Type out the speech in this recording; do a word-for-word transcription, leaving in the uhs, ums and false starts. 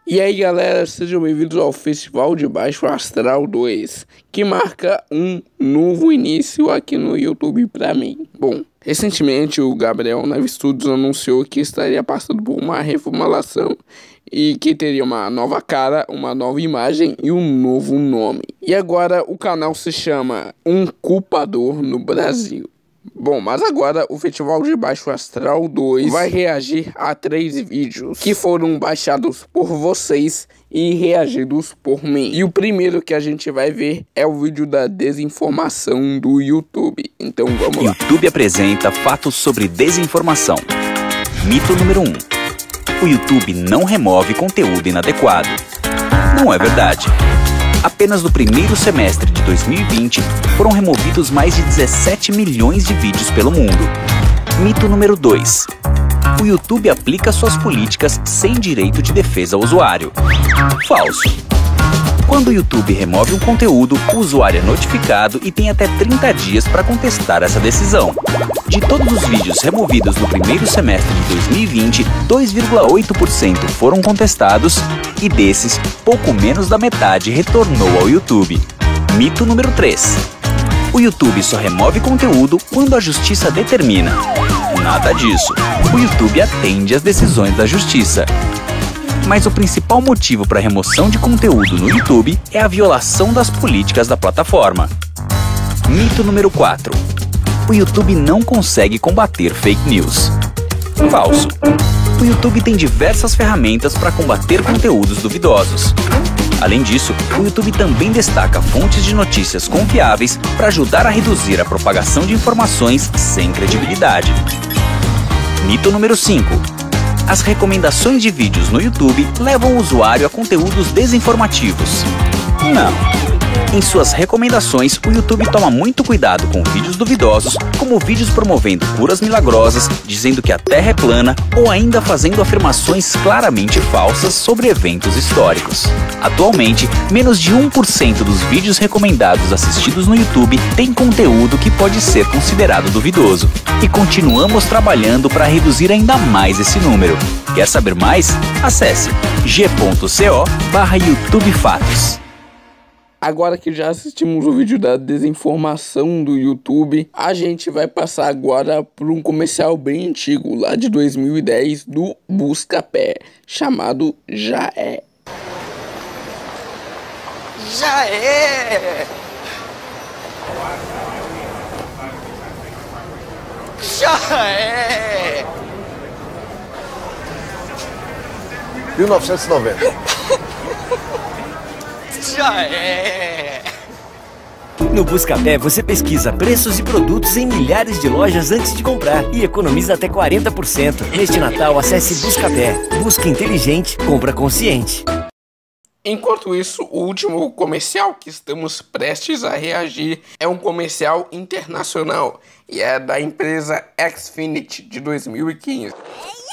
E aí galera, sejam bem-vindos ao Festival de Baixo Astral dois, que marca um novo início aqui no YouTube pra mim. Bom, recentemente o Gabriel Neves Studios anunciou que estaria passando por uma reformulação e que teria uma nova cara, uma nova imagem e um novo nome. E agora o canal se chama Um Culpador no Brasil. Bom, mas agora o Festival de Baixo Astral dois vai reagir a três vídeos que foram baixados por vocês e reagidos por mim. E o primeiro que a gente vai ver é o vídeo da desinformação do YouTube. Então vamos lá. YouTube apresenta fatos sobre desinformação. Mito número um. O YouTube não remove conteúdo inadequado. Não é verdade. Apenas no primeiro semestre de dois mil e vinte, foram removidos mais de dezessete milhões de vídeos pelo mundo. Mito número dois. O YouTube aplica suas políticas sem direito de defesa ao usuário. Falso. Quando o YouTube remove um conteúdo, o usuário é notificado e tem até trinta dias para contestar essa decisão. De todos os vídeos removidos no primeiro semestre de dois mil e vinte, dois vírgula oito por cento foram contestados e desses, pouco menos da metade retornou ao YouTube. Mito número três. O YouTube só remove conteúdo quando a justiça determina. Nada disso. O YouTube atende às decisões da justiça. Mas o principal motivo para a remoção de conteúdo no YouTube é a violação das políticas da plataforma. Mito número quatro. O YouTube não consegue combater fake news. Falso. O YouTube tem diversas ferramentas para combater conteúdos duvidosos. Além disso, o YouTube também destaca fontes de notícias confiáveis para ajudar a reduzir a propagação de informações sem credibilidade. Mito número cinco. As recomendações de vídeos no YouTube levam o usuário a conteúdos desinformativos. Não. Em suas recomendações, o YouTube toma muito cuidado com vídeos duvidosos, como vídeos promovendo curas milagrosas, dizendo que a Terra é plana ou ainda fazendo afirmações claramente falsas sobre eventos históricos. Atualmente, menos de um por cento dos vídeos recomendados assistidos no YouTube tem conteúdo que pode ser considerado duvidoso. E continuamos trabalhando para reduzir ainda mais esse número. Quer saber mais? Acesse g ponto co barra YouTube Fatos. Agora que já assistimos o vídeo da desinformação do YouTube, a gente vai passar agora por um comercial bem antigo, lá de dois mil e dez, do Buscapé, chamado Já É. Já é! Já é! mil novecentos e noventa. Já é! No Buscapé você pesquisa preços e produtos em milhares de lojas antes de comprar e economiza até quarenta por cento. Neste Natal, acesse Buscapé. Busca inteligente, compra consciente. Enquanto isso, o último comercial que estamos prestes a reagir é um comercial internacional e é da empresa Xfinity de dois mil e quinze.